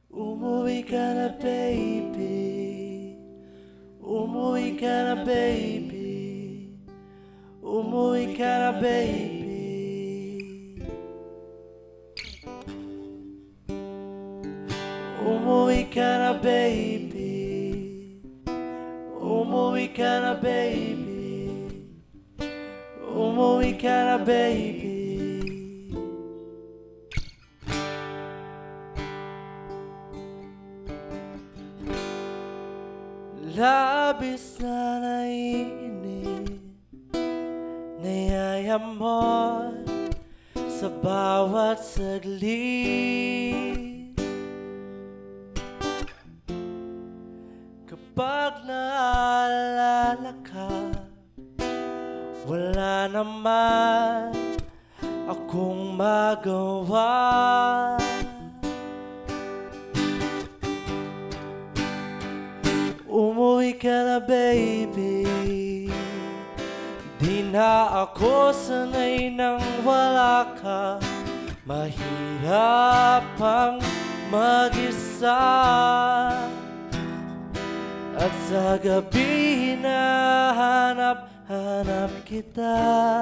Umuwi ka na, baby. Umuwi ka na, baby. Umuwi ka na, baby. Umuwi ka na, baby. Umuwi ka na, baby. Umuwi ka na, baby. Labis na naiinip, nayayamot sa bawat saglit. Kapag naalala ka, wala naman akong magawa. Umuwi ka na, baby. Di na ako sanay nang wala ka. Mahirap ang mag-isa. At sa gabi hinahanap kita.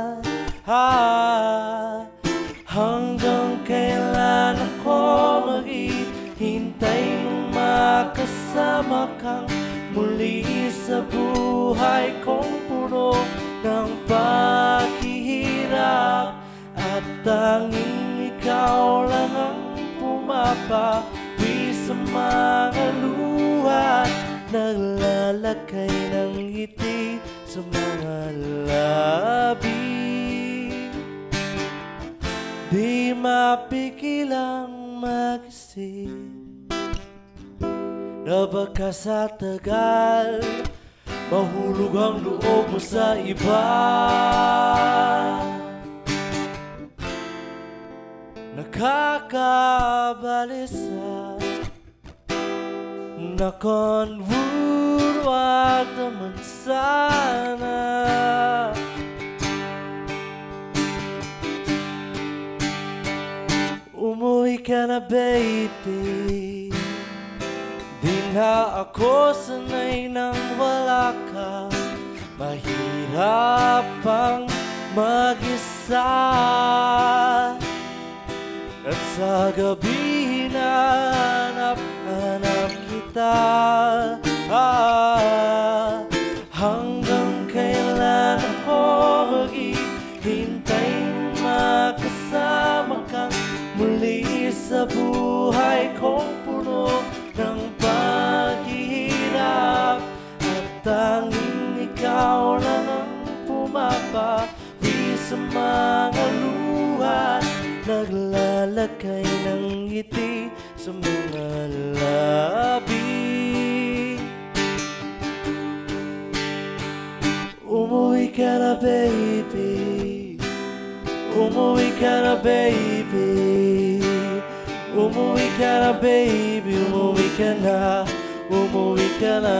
Hanggang kailan ako maghihintay nung makasama kang muli sa buhay kong puno ng paghihirap. At tanging ikaw lang ang pumapawi sa mga luha, naglalagay ng ngiti sa mga labi. Di mapigil ang mag-isip na baka sa tagal mahulog ang loob mo sa iba. Nakakabalisa, nakonwood, wag naman sana. Umuwi ka na, baby. Di na ako sanay nang wala ka. Mahirap ang mag-isa. At sa gabi hinahanap kita. Hanggang kailan ako maghihintay makasama kang muli sa buhay kong puno ng paghihirap. At tanging ikaw lang ang pumapawi sa mga luha, naglalagay ng ngiti sa mga labi. Umuwi ka na, baby. Umuwi ka na, baby. Umuwi ka na, baby. Umuwi ka na. Umuwi ka na.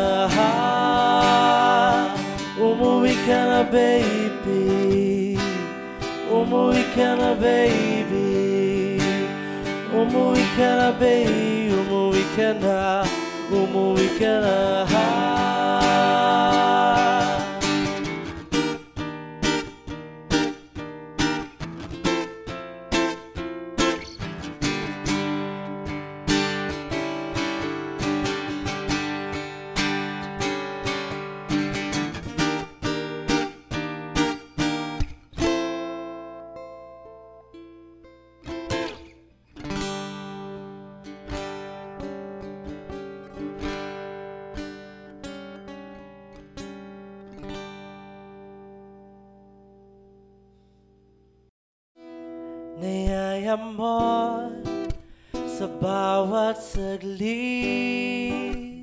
Umuwi ka na, baby. Umuwi ka na, baby. Umuwi ka na, baby. Umuwi ka na. Umuwi ka na. Nayayamot sa bawat saglit.